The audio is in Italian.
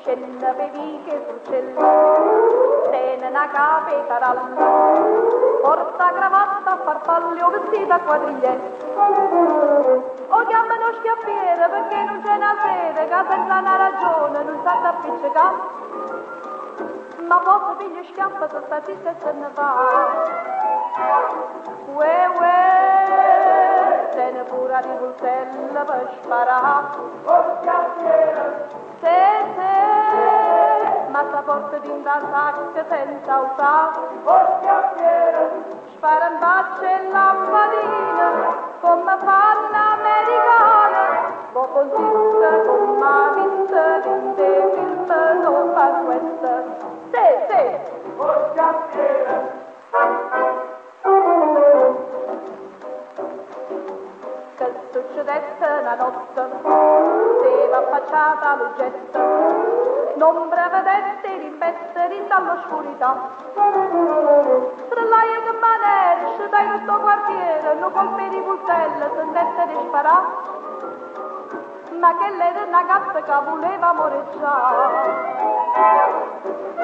scende beviche sul cielo, tiene una capa e taralla, porta cravatta, farfalle o vestita a quadrigliette. O chiamano schiaffiere perché non c'è una sede che senza una ragione non sa da appiccicare. Ma posso pigliare schiaffa se sta zitta e se ne va. Tiene pure di coltello per sparare. O schiaffiere! Ma sta porta in da sacca senza usare. O schiaffiere! Spara in faccia e lampadina come fanno americane. Può consistere come ha vinto film non fa questo. O schiaffiere! Che succedette una notte, stava affacciata all'oggetto, non prevedette rimettere dall'oscurità. Strallaia che manesce da questo quartiere, non colpe di coltello, sentette di sparare, ma che lei era una gatta che voleva moreggiare.